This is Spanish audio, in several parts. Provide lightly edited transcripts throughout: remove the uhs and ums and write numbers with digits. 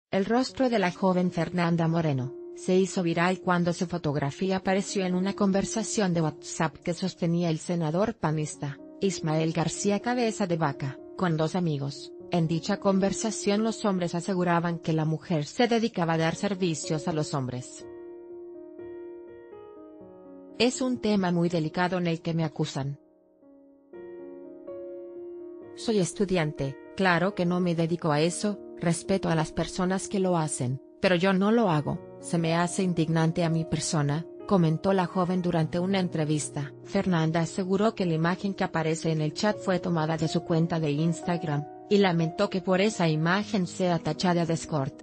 El rostro de la joven Fernanda Moreno se hizo viral cuando su fotografía apareció en una conversación de WhatsApp que sostenía el senador panista, Ismael García Cabeza de Vaca, con dos amigos. En dicha conversación los hombres aseguraban que la mujer se dedicaba a dar servicios a los hombres. Es un tema muy delicado en el que me acusan. Soy estudiante, claro que no me dedico a eso, respeto a las personas que lo hacen, pero yo no lo hago, se me hace indignante a mi persona, comentó la joven durante una entrevista. Fernanda aseguró que la imagen que aparece en el chat fue tomada de su cuenta de Instagram, y lamentó que por esa imagen sea tachada de escort.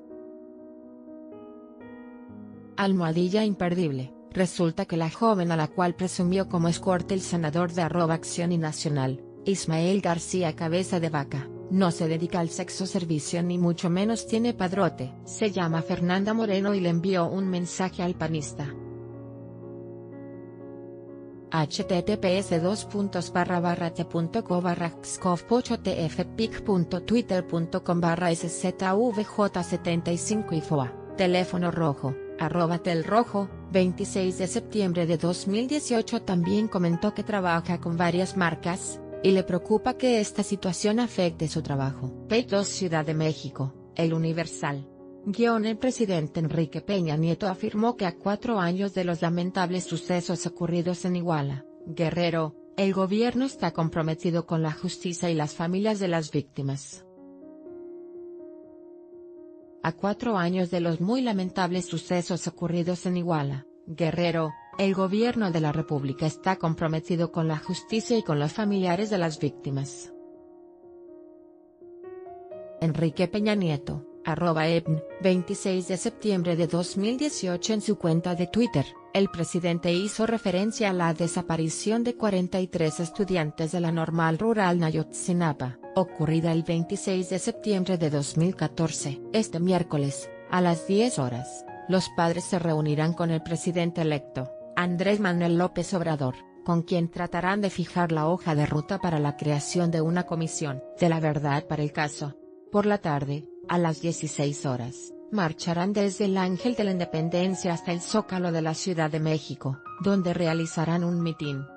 Almohadilla imperdible. Resulta que la joven a la cual presumió como escort el senador de @Acción y Nacional, Ismael García Cabeza de Vaca, no se dedica al sexo servicio ni mucho menos tiene padrote. Se llama Fernanda Moreno y le envió un mensaje al panista. https://t.co/xcov.twitter.com/szvj75 teléfono rojo, @telrojo, 26 de septiembre de 2018. También comentó que trabaja con varias marcas, y le preocupa que esta situación afecte su trabajo. Page 2 Ciudad de México, El Universal. El presidente Enrique Peña Nieto afirmó que a 4 años de los lamentables sucesos ocurridos en Iguala, Guerrero, el gobierno está comprometido con la justicia y las familias de las víctimas. A 4 años de los muy lamentables sucesos ocurridos en Iguala, Guerrero, el gobierno de la República está comprometido con la justicia y con los familiares de las víctimas. Enrique Peña Nieto, @EPN, 26 de septiembre de 2018. En su cuenta de Twitter, el presidente hizo referencia a la desaparición de 43 estudiantes de la Normal Rural Nayotzinapa, ocurrida el 26 de septiembre de 2014. Este miércoles, a las 10 horas, los padres se reunirán con el presidente electo, Andrés Manuel López Obrador, con quien tratarán de fijar la hoja de ruta para la creación de una comisión de la verdad para el caso. Por la tarde, a las 16 horas, marcharán desde el Ángel de la Independencia hasta el Zócalo de la Ciudad de México, donde realizarán un mitin.